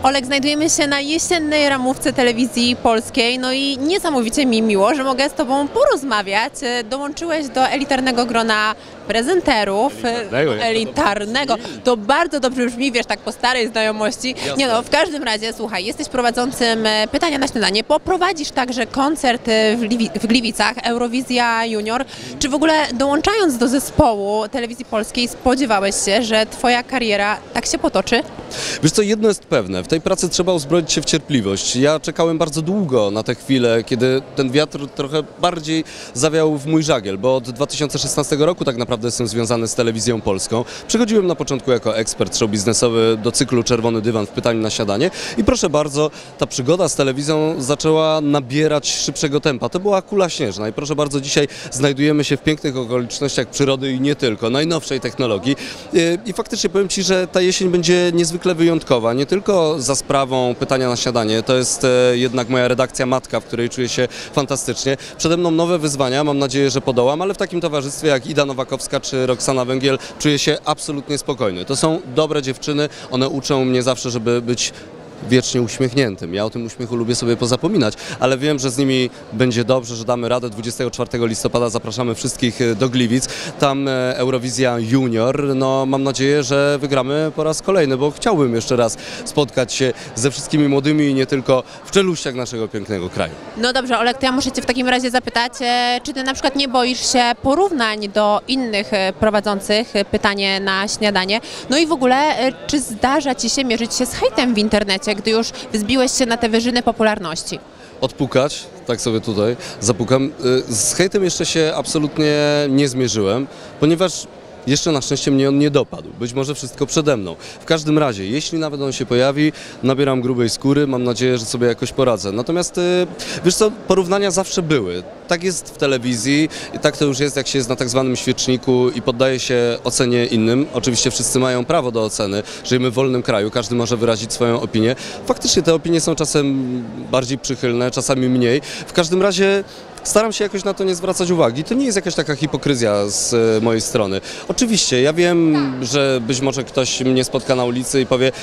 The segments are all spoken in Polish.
Olek, znajdujemy się na jesiennej ramówce telewizji polskiej, no i niesamowicie mi miło, że mogę z Tobą porozmawiać. Dołączyłeś do elitarnego grona prezenterów. Elitarnego. To bardzo dobrze brzmi, wiesz, tak po starej znajomości. Nie no, w każdym razie, słuchaj, jesteś prowadzącym Pytania na śniadanie, poprowadzisz także koncert w Gliwicach, Eurowizja Junior. Czy w ogóle dołączając do zespołu telewizji polskiej spodziewałeś się, że Twoja kariera tak się potoczy? Wiesz co, jedno jest pewne, w tej pracy trzeba uzbroić się w cierpliwość. Ja czekałem bardzo długo na tę chwilę, kiedy ten wiatr trochę bardziej zawiał w mój żagiel, bo od 2016 roku tak naprawdę jestem związany z telewizją polską. Przychodziłem na początku jako ekspert show biznesowy do cyklu Czerwony Dywan w Pytaniu na śniadanie i proszę bardzo, ta przygoda z telewizją zaczęła nabierać szybszego tempa. To była kula śnieżna i proszę bardzo, dzisiaj znajdujemy się w pięknych okolicznościach przyrody i nie tylko, najnowszej technologii. I faktycznie powiem Ci, że ta jesień będzie niezwykle wyjątkowa, nie tylko za sprawą Pytania na śniadanie, to jest jednak moja redakcja matka, w której czuję się fantastycznie. Przede mną nowe wyzwania, mam nadzieję, że podołam, ale w takim towarzystwie jak Ida Nowakowska czy Roxana Węgiel czuję się absolutnie spokojny. To są dobre dziewczyny, one uczą mnie zawsze, żeby być wiecznie uśmiechniętym. Ja o tym uśmiechu lubię sobie pozapominać, ale wiem, że z nimi będzie dobrze, że damy radę. 24 listopada zapraszamy wszystkich do Gliwic. Tam Eurowizja Junior. No, mam nadzieję, że wygramy po raz kolejny, bo chciałbym jeszcze raz spotkać się ze wszystkimi młodymi i nie tylko w czeluściach naszego pięknego kraju. No dobrze, Olek, to ja muszę Cię w takim razie zapytać, czy Ty na przykład nie boisz się porównań do innych prowadzących Pytanie na śniadanie? No i w ogóle, czy zdarza Ci się mierzyć się z hejtem w internecie, gdy już wzbiłeś się na te wyżyny popularności? Odpukać, tak sobie tutaj zapukam. Z hejtem jeszcze się absolutnie nie zmierzyłem, ponieważ jeszcze na szczęście mnie on nie dopadł. Być może wszystko przede mną. W każdym razie, jeśli nawet on się pojawi, nabieram grubej skóry, mam nadzieję, że sobie jakoś poradzę. Natomiast, wiesz co, porównania zawsze były. Tak jest w telewizji i tak to już jest, jak się jest na tak zwanym świeczniku i poddaje się ocenie innym. Oczywiście wszyscy mają prawo do oceny. Żyjemy w wolnym kraju, każdy może wyrazić swoją opinię. Faktycznie te opinie są czasem bardziej przychylne, czasami mniej. W każdym razie staram się jakoś na to nie zwracać uwagi. To nie jest jakaś taka hipokryzja z mojej strony. Oczywiście, ja wiem, że być może ktoś mnie spotka na ulicy i powie: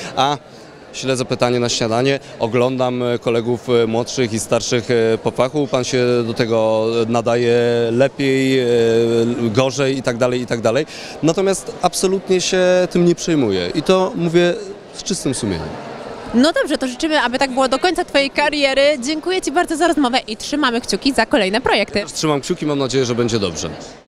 śledzę Pytanie na śniadanie, oglądam kolegów młodszych i starszych po fachu, pan się do tego nadaje lepiej, gorzej i tak dalej, i tak dalej. Natomiast absolutnie się tym nie przejmuję i to mówię z czystym sumieniem. No dobrze, to życzymy, aby tak było do końca Twojej kariery. Dziękuję Ci bardzo za rozmowę i trzymamy kciuki za kolejne projekty. Trzymam kciuki, mam nadzieję, że będzie dobrze.